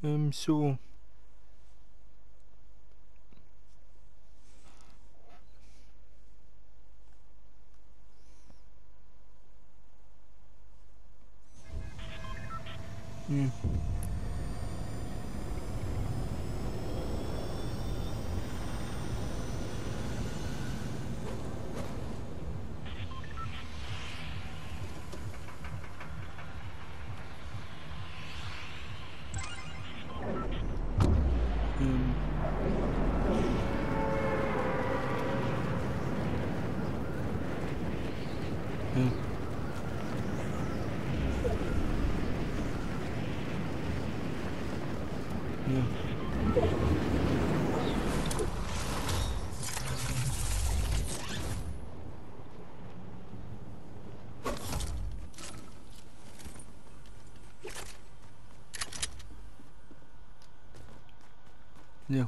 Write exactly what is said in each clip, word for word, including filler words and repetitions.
Um, so mm, um, yeah, yeah, yeah,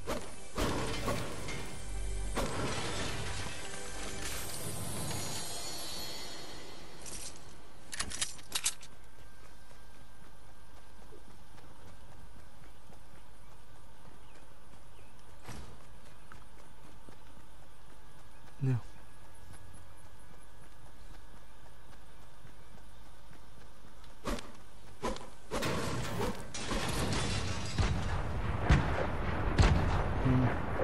yeah, mm,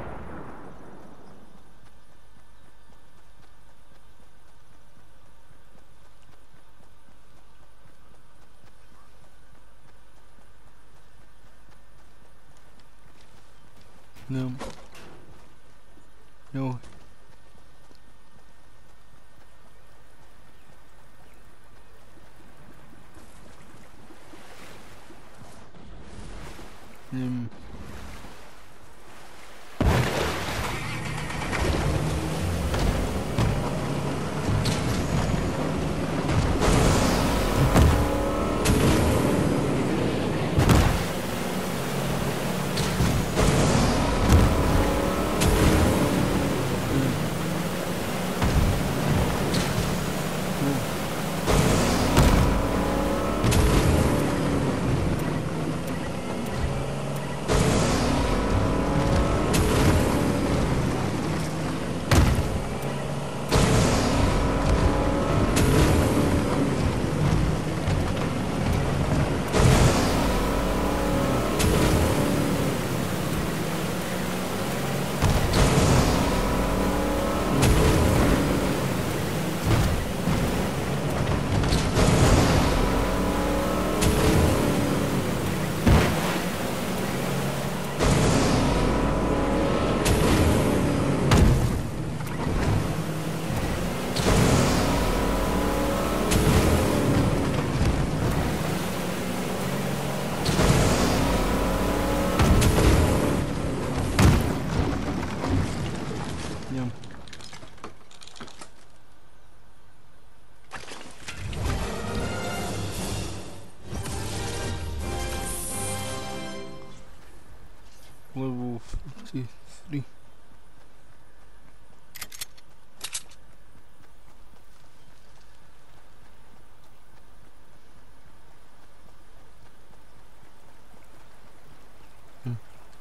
no, no, um, yeah, yeah, level fifty-three. Mm,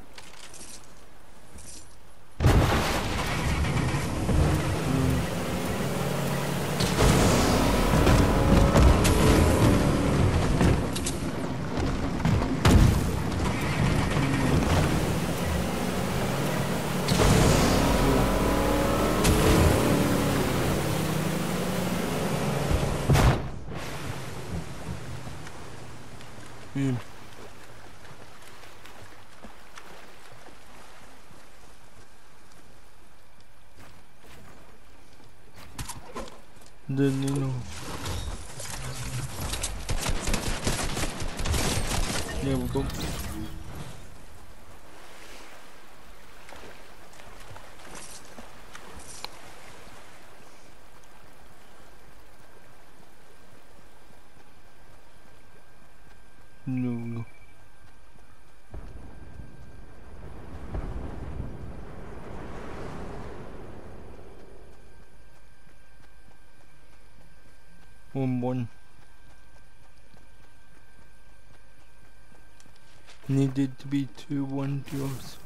mm, then you know, yeah, we go. No, no, one one. Needed to be two one draws.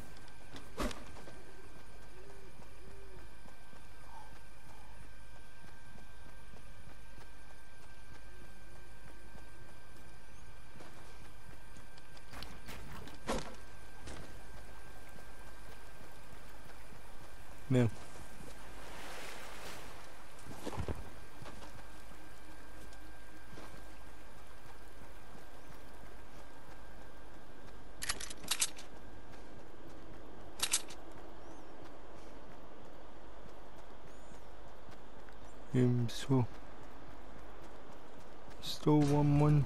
No. Um, so still one one.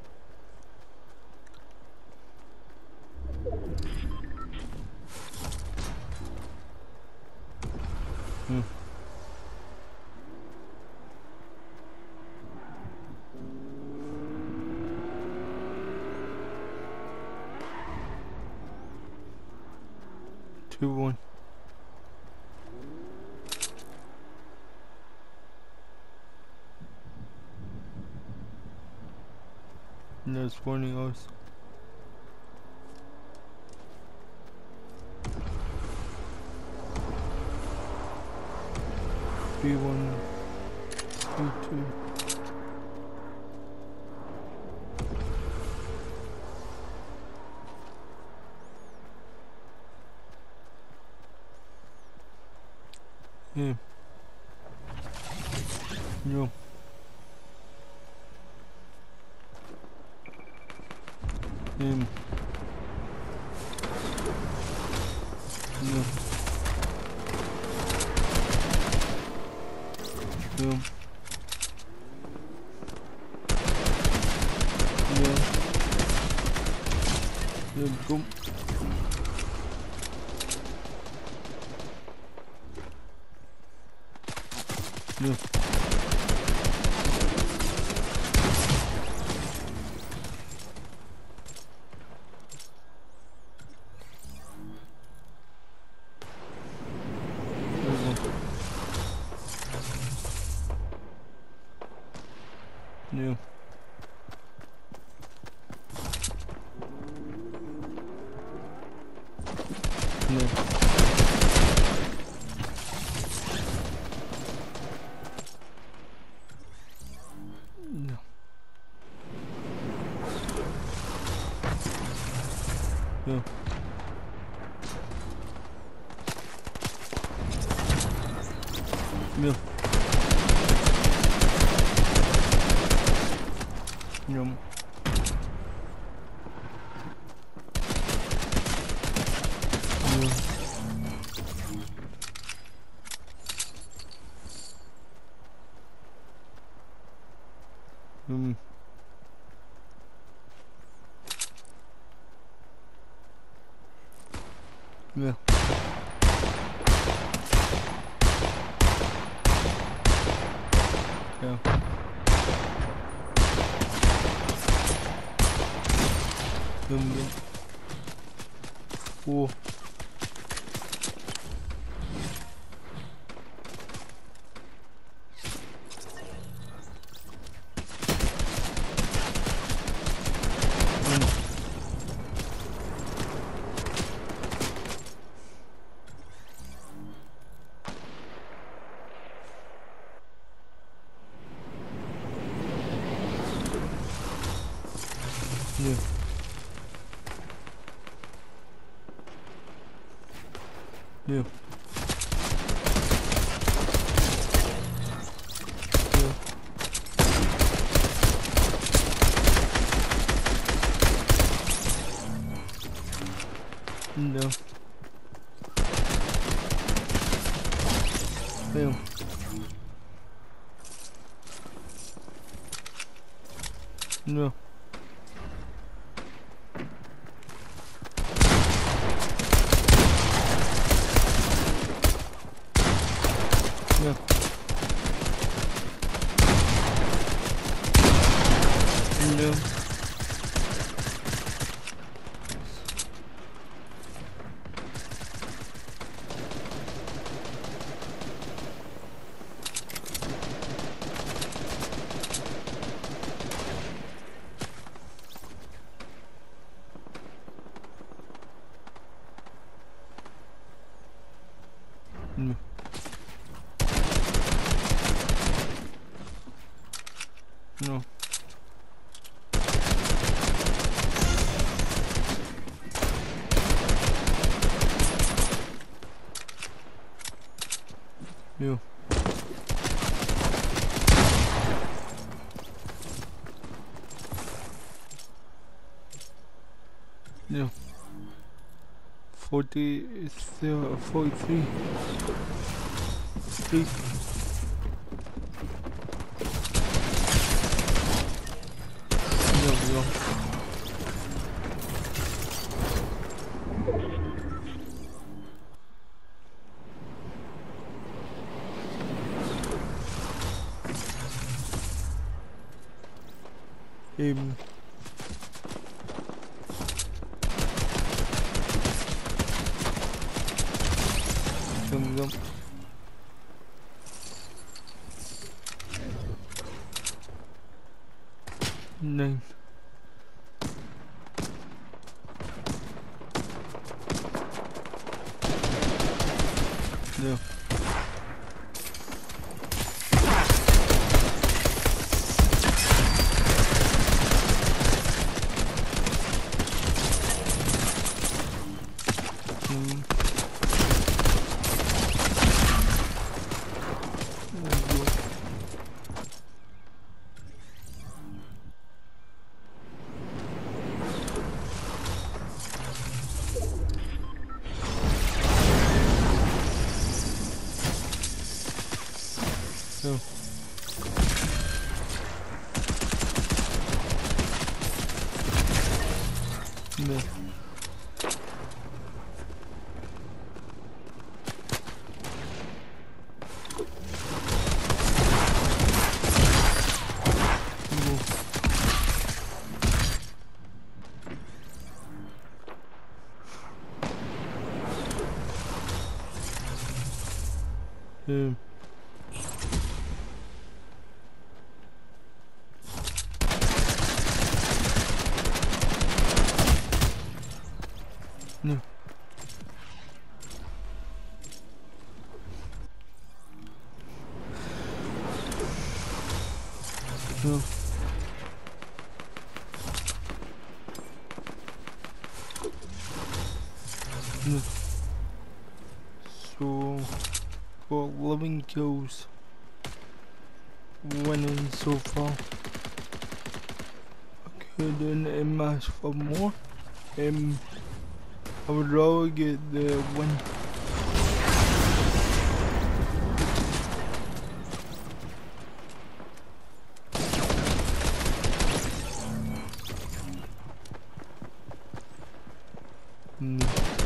Hmm. Two one. And that's warning us. Three one. Three two. Yeah. No. Um. No. No. No. No. Boom. No. No. No. No. No. No. No. Um. Yeah. Yeah. Um. Yeah. Four. Um. Yeah. Yeah. Yeah. No. Damn. No. Yeah. No. Yeah. Yeah. Forty, uh, forty-three. Three. There we go. Aim. There we go. Nine. Yeah. Mm. So. No. Um. No. No. No. So, for eleven kills, winning so far. I couldn't um, ask for more. Um, I would rather get the win. No.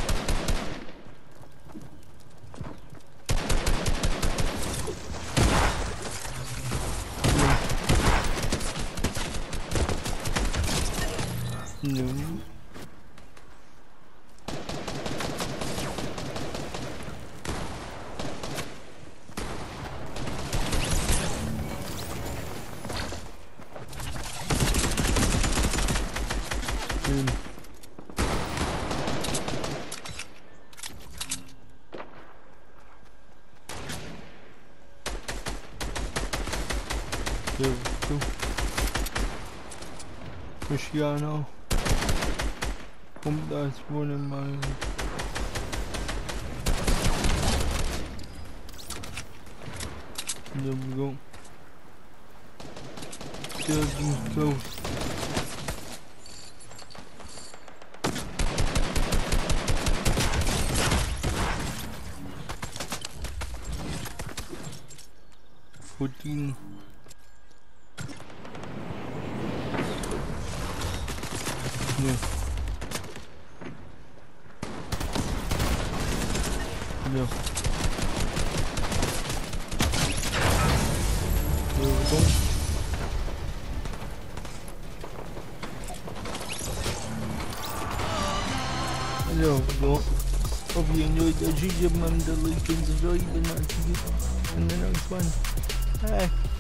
No. Um. There we go. Cristiano. Hope that's one of mine. There we go. There we go. Fourteen. Yeah. Yeah. There we go. There we go. Hope you enjoyed the G G, man. The link is enjoyed, and I'll see you in the next one. Bye.